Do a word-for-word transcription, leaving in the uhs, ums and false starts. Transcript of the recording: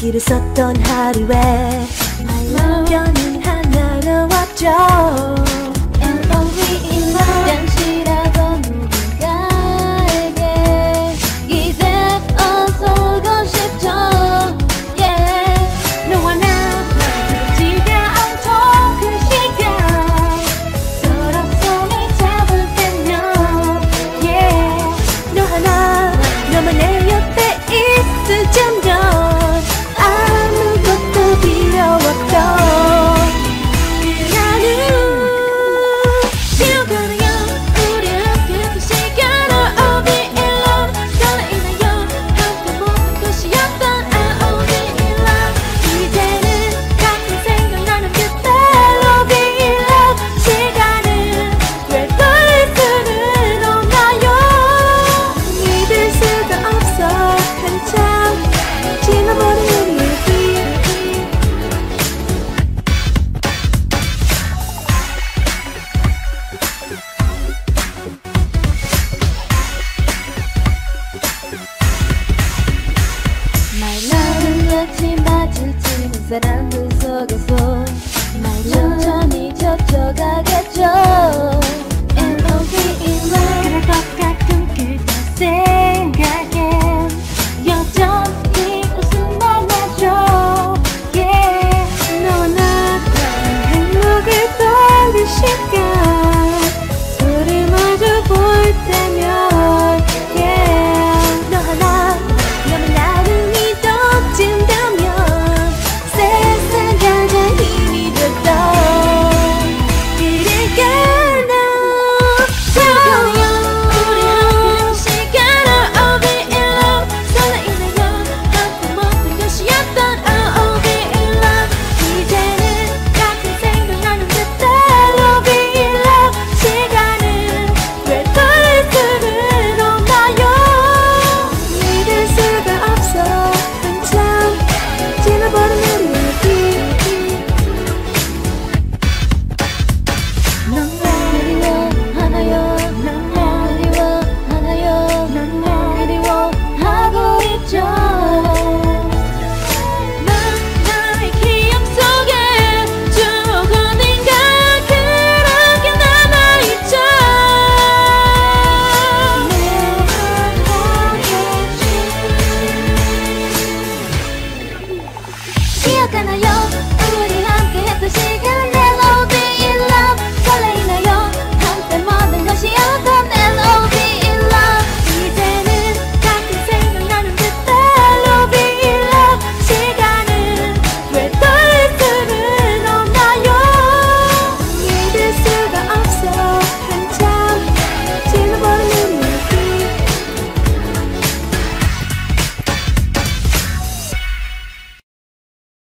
글을 썼던 하루에 My love 뼈는 하나로 왔죠. And only in love 잠시라도 누군가에게 이제 어서고 싶죠. Yeah 너와 나 지지 않고 그 시간 서로 손을 잡을 때면 Yeah 너 하나 너만 내 옆에 있으자면 아무것도 필요 없어. 나는 지워가나요 우리 함께 그 시간을 I'll be in love 떠나있나요 함께 보는 것이었던 I'll be in love 이제는 가끔 생각나는 그때 I'll be in love 시간은 왜 돌릴 수는 없나요. 믿을 수가 없어 한참 지나버린 우리의 길 My love 같이 마주치는 사람들 속에서